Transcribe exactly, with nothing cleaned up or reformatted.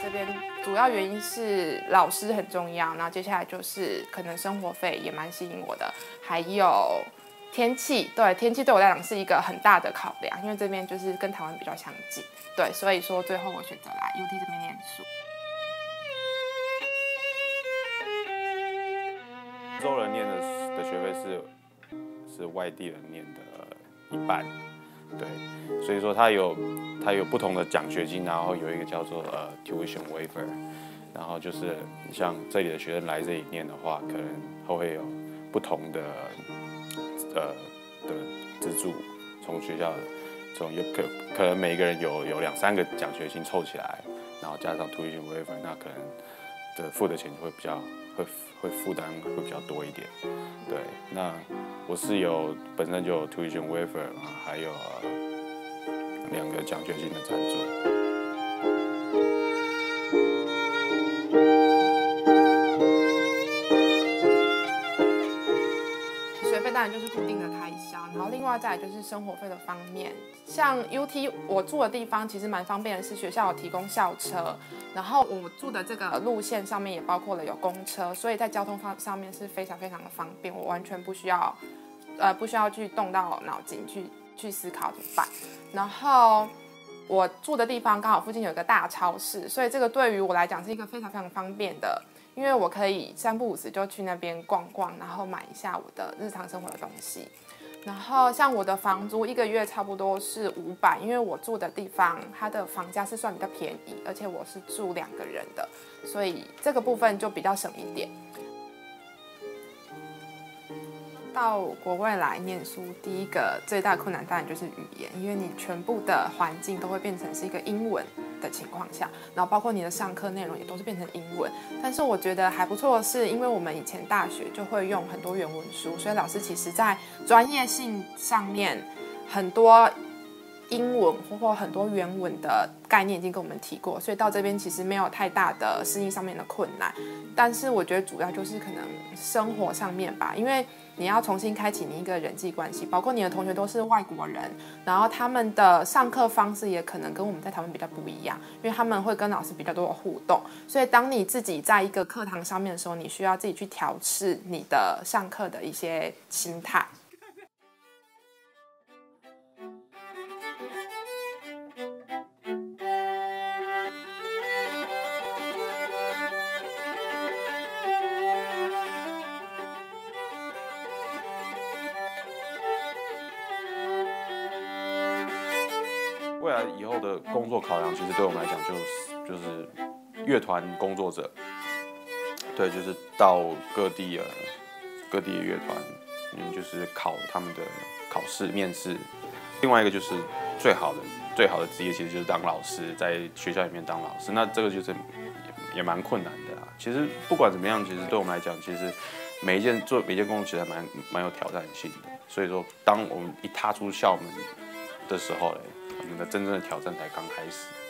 这边主要原因是老师很重要，然后接下来就是可能生活费也蛮吸引我的，还有天气，对，天气对我来讲是一个很大的考量，因为这边就是跟台湾比较相近，对，所以说最后我选择来 U T 这边念书。 欧洲人念的的学费是是外地人念的一半，对，所以说它有它有不同的奖学金，然后有一个叫做呃 tuition waiver， 然后就是像这里的学生来这里念的话，可能他会有不同的呃的资助，从学校从有可可能每个人有有两三个奖学金凑起来，然后加上 tuition waiver， 那可能的付的钱就会比较会会负担会比较多一点。对，那我是有本身就有 tuition waiver 啊，还有呃两个奖学金的赞助。 学费当然就是固定的开销，然后另外再来就是生活费的方面。像 U T 我住的地方其实蛮方便的，是学校有提供校车，然后我住的这个路线上面也包括了有公车，所以在交通方上面是非常非常的方便，我完全不需要，呃，不需要去动到脑筋去去思考怎么办。然后我住的地方刚好附近有一个大超市，所以这个对于我来讲是一个非常非常方便的。因为我可以三不五时就去那边逛逛，然后买一下我的日常生活的东西。然后像我的房租一个月差不多是五百，因为我住的地方它的房价是算比较便宜，而且我是住两个人的，所以这个部分就比较省一点。到国外来念书，第一个最大困难当然就是语言，因为你全部的环境都会变成是一个英文的情况下，然后包括你的上课内容也都是变成英文。但是我觉得还不错的是，因为我们以前大学就会用很多原文书，所以老师其实在专业性上面很多英文或很多原文的概念已经跟我们提过，所以到这边其实没有太大的适应上面的困难。但是我觉得主要就是可能生活上面吧，因为你要重新开启你一个人际关系，包括你的同学都是外国人，然后他们的上课方式也可能跟我们在台湾比较不一样，因为他们会跟老师比较多的互动，所以当你自己在一个课堂上面的时候，你需要自己去调试你的上课的一些心态。 未来以后的工作考量，其实对我们来讲就是就是乐团工作者，对，就是到各地呃各地的乐团，嗯，就是考他们的考试面试。另外一个就是最好的最好的职业，其实就是当老师，在学校里面当老师。那这个就是也也蛮困难的啦。其实不管怎么样，其实对我们来讲，其实每一件做每一件工作其实还蛮蛮有挑战性的。所以说，当我们一踏出校门的时候嘞，我们的真正的挑战才刚开始。